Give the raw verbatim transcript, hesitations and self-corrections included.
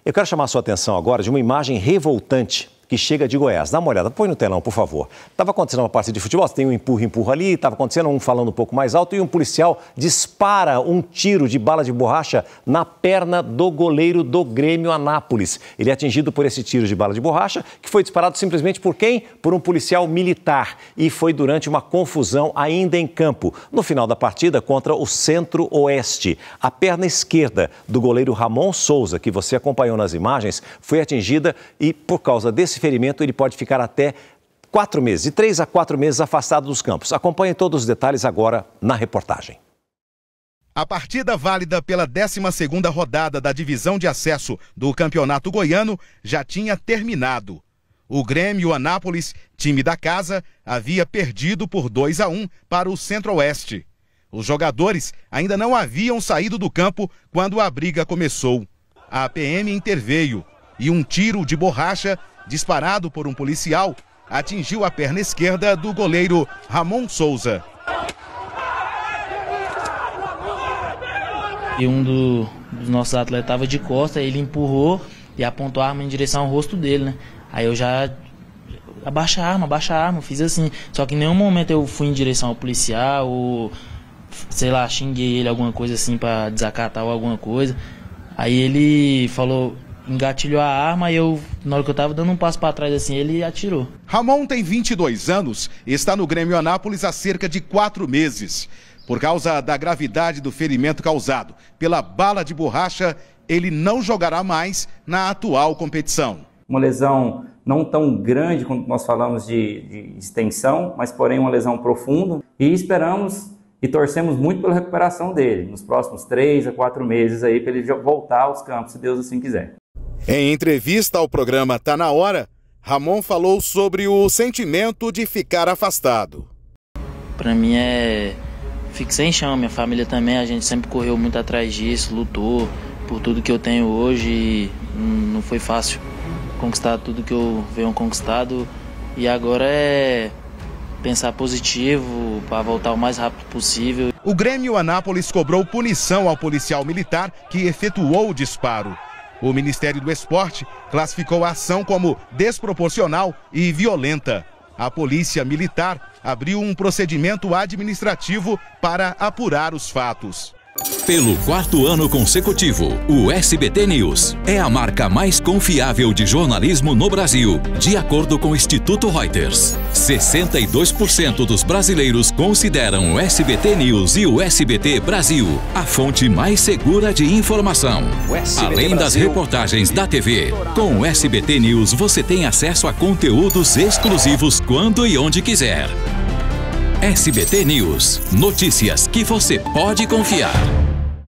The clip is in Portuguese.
Eu quero chamar a sua atenção agora de uma imagem revoltante que chega de Goiás. Dá uma olhada, põe no telão, por favor. Estava acontecendo uma partida de futebol, tem um empurra-empurra ali, estava acontecendo um falando um pouco mais alto e um policial dispara um tiro de bala de borracha na perna do goleiro do Grêmio Anápolis. Ele é atingido por esse tiro de bala de borracha, que foi disparado simplesmente por quem? Por um policial militar. E foi durante uma confusão ainda em campo, no final da partida contra o Centro-Oeste. A perna esquerda do goleiro Ramon Souza, que você acompanhou nas imagens, foi atingida e, por causa desse ferimento, ele pode ficar até quatro meses, de três a quatro meses afastado dos campos. Acompanhe todos os detalhes agora na reportagem. A partida válida pela décima segunda rodada da divisão de acesso do Campeonato Goiano já tinha terminado. O Grêmio Anápolis, time da casa, havia perdido por dois a um para o Centro-Oeste. Os jogadores ainda não haviam saído do campo quando a briga começou. A P M interveio e um tiro de borracha disparado por um policial, atingiu a perna esquerda do goleiro Ramon Souza. E um do, dos nossos atletas estava de costas, ele empurrou e apontou a arma em direção ao rosto dele, né? Aí eu já... Abaixa a arma, abaixa a arma, fiz assim. Só que em nenhum momento eu fui em direção ao policial ou, sei lá, xinguei ele alguma coisa assim para desacatar ou alguma coisa. Aí ele falou... engatilhou a arma e eu, na hora que eu tava dando um passo para trás assim, ele atirou. Ramon tem vinte e dois anos e está no Grêmio Anápolis há cerca de quatro meses. Por causa da gravidade do ferimento causado pela bala de borracha, ele não jogará mais na atual competição. Uma lesão não tão grande quando nós falamos de, de extensão, mas porém uma lesão profunda. E esperamos e torcemos muito pela recuperação dele, nos próximos três a quatro meses aí, para ele voltar aos campos, se Deus assim quiser. Em entrevista ao programa Tá Na Hora, Ramon falou sobre o sentimento de ficar afastado. Pra mim é... Fico sem chão, minha família também, a gente sempre correu muito atrás disso, lutou por tudo que eu tenho hoje e não foi fácil conquistar tudo que eu venho conquistado. E agora é pensar positivo para voltar o mais rápido possível. O Grêmio Anápolis cobrou punição ao policial militar que efetuou o disparo. O Ministério do Esporte classificou a ação como desproporcional e violenta. A Polícia Militar abriu um procedimento administrativo para apurar os fatos. Pelo quarto ano consecutivo, o S B T News é a marca mais confiável de jornalismo no Brasil, de acordo com o Instituto Reuters. sessenta e dois por cento dos brasileiros consideram o S B T News e o S B T Brasil a fonte mais segura de informação. Além das reportagens da T V, com o S B T News você tem acesso a conteúdos exclusivos quando e onde quiser. S B T News. Notícias que você pode confiar.